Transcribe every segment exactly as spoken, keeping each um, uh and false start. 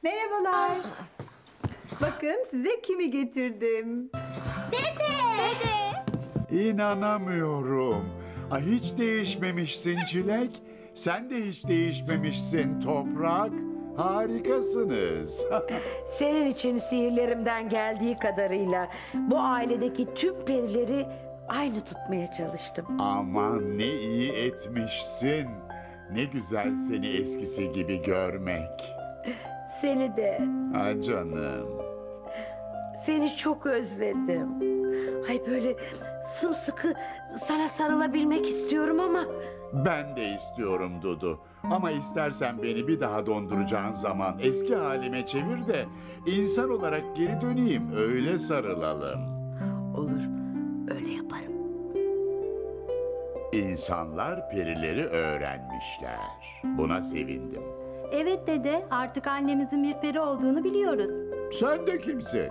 Merhabalar. Bakın size kimi getirdim. Dede! Dede! İnanamıyorum. Ay hiç değişmemişsin Çilek. Sen de hiç değişmemişsin Toprak. Harikasınız. Senin için sihirlerimden geldiği kadarıyla bu ailedeki tüm perileri aynı tutmaya çalıştım. Aman ne iyi etmişsin. Ne güzel seni eskisi gibi görmek. Seni de, Ha canım. seni çok özledim. Ay böyle sımsıkı sana sarılabilmek istiyorum ama... Ben de istiyorum Dudu. Ama istersen beni bir daha donduracağın zaman eski halime çevir de insan olarak geri döneyim, öyle sarılalım. Olur, öyle yaparım. İnsanlar perileri öğrenmişler. Buna sevindim. Evet dede, artık annemizin bir peri olduğunu biliyoruz. Sen de kimsin?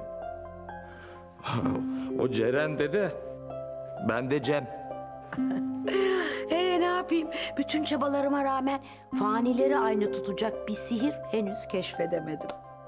O Ceren dede. Ben de Cem. Ee ne yapayım? Bütün çabalarıma rağmen fanileri aynı tutacak bir sihir henüz keşfedemedim.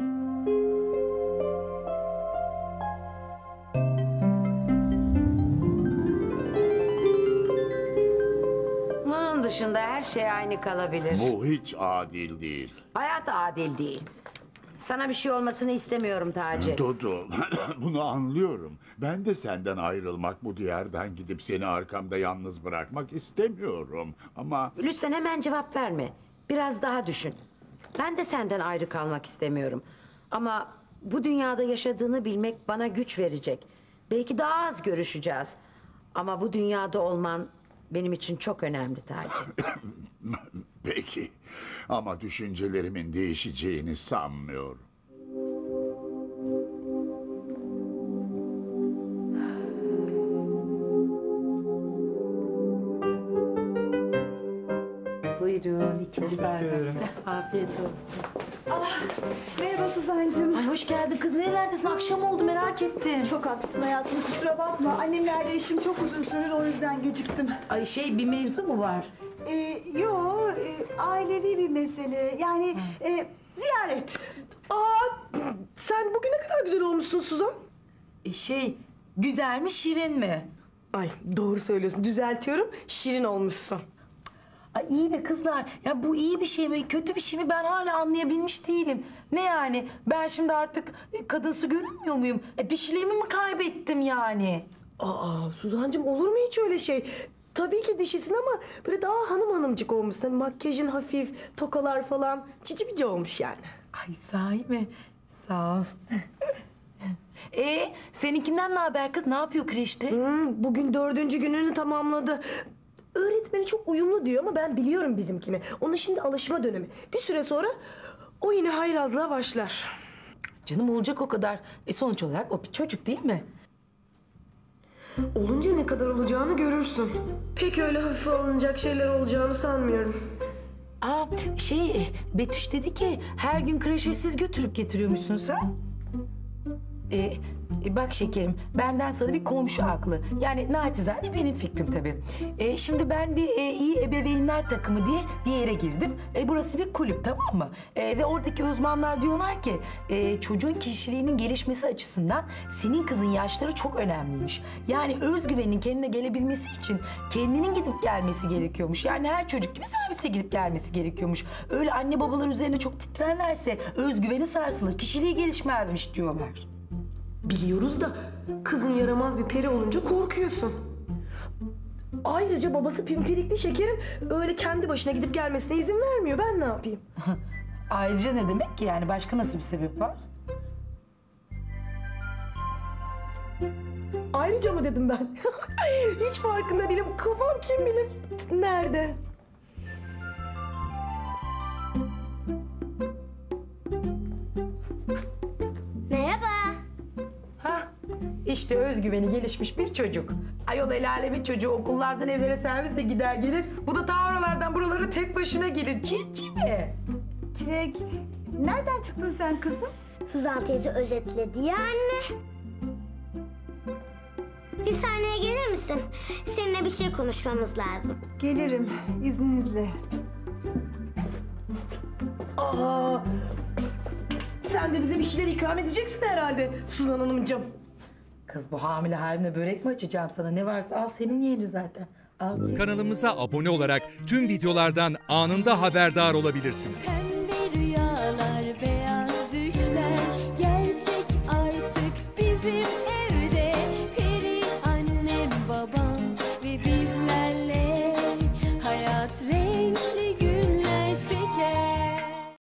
Bunun dışında her şey aynı kalabilir. Bu hiç adil değil. Hayat adil değil. Sana bir şey olmasını istemiyorum Taci. Dudu, bunu anlıyorum. Ben de senden ayrılmak, bu diyardan gidip seni arkamda yalnız bırakmak istemiyorum. Ama Lütfen hemen cevap verme. Biraz daha düşün. Ben de senden ayrı kalmak istemiyorum. Ama bu dünyada yaşadığını bilmek bana güç verecek. Belki daha az görüşeceğiz. Ama bu dünyada olman benim için çok önemli Taci. peki. Ama düşüncelerimin değişeceğini sanmıyorum. Buyurun ikinci bardak. Afiyet olsun. Merhaba Suzancığım. Ay hoş geldin kız. Nerelerdesin? Akşam oldu merak ettim. Çok haklısın hayatım, kusura bakma. Annemlerle işim çok uzun sürdü, o yüzden geciktim. Ay şey bir mevzu mu var? Ee, yo, e, ailevi bir mesele. Yani e, ziyaret. Aa, sen bugün ne kadar güzel olmuşsun Suzan. E şey, güzel mi şirin mi? Ay doğru söylüyorsun. Düzeltiyorum. Şirin olmuşsun. Ay iyi de kızlar, ya bu iyi bir şey mi, kötü bir şey mi ben hala anlayabilmiş değilim. Ne yani, ben şimdi artık e, kadınsı görünmüyor muyum? E, dişiliğimi mi kaybettim yani? Aa Suzancığım olur mu hiç öyle şey? Tabii ki dişisin ama böyle daha hanım hanımcık olmuşsun. Hani makyajın hafif, tokalar falan. Cici bici olmuş yani. Ay sahi mi? Sağ ol. E seninkinden ne haber kız? Ne yapıyor kreşte? Hmm, bugün dördüncü gününü tamamladı. Öğretmeni çok uyumlu diyor ama ben biliyorum bizimkini. Ona şimdi alışma dönemi. Bir süre sonra o yine haylazlığa başlar. Canım olacak o kadar. E sonuç olarak o bir çocuk değil mi? Olunca ne kadar olacağını görürsün. Pek öyle hafife alınacak şeyler olacağını sanmıyorum. Aa şey, e, Betüş dedi ki her gün kreşe siz götürüp getiriyormuşsun sen. E, e, bak şekerim, benden sana bir komşu aklı. Yani naçizane benim fikrim tabii. E, şimdi ben bir e, iyi ebeveynler takımı diye bir yere girdim. E, burası bir kulüp, tamam mı? E, ve oradaki uzmanlar diyorlar ki e, çocuğun kişiliğinin gelişmesi açısından senin kızın yaşları çok önemliymiş. Yani özgüvenin kendine gelebilmesi için kendinin gidip gelmesi gerekiyormuş. Yani her çocuk gibi servise gidip gelmesi gerekiyormuş. Öyle anne babalar üzerine çok titrerlerse özgüveni sarsılır, kişiliği gelişmezmiş diyorlar. Biliyoruz da kızın yaramaz bir peri olunca korkuyorsun. Ayrıca babası pimpirikli şekerim öyle kendi başına gidip gelmesine izin vermiyor. Ben ne yapayım? Ayrıca ne demek ki yani? Başka nasıl bir sebep var? Ayrıca mı dedim ben? Hiç farkında değilim. Kafam kim bilir nerede? Merhaba. Hah, işte özgüveni gelişmiş bir çocuk. Ayol el alemin çocuğu okullardan evlere servisle gider gelir. Bu da ta oralardan buralara tek başına gelir. Cimcime. Çilek, nereden çıktın sen kızım? Suzan teyze özetledi ya anne. Bir saniye gelir misin? Seninle bir şey konuşmamız lazım. Gelirim, izninizle. Aa, Sen de bize bir şeyler ikram edeceksin herhalde Suzan Hanımcığım. Kız bu hamile halimle börek mi açacağım sana? Ne varsa al senin yerin zaten. Al. Kanalımıza abone olarak tüm videolardan anında haberdar olabilirsiniz. Pembe rüyalar, beyaz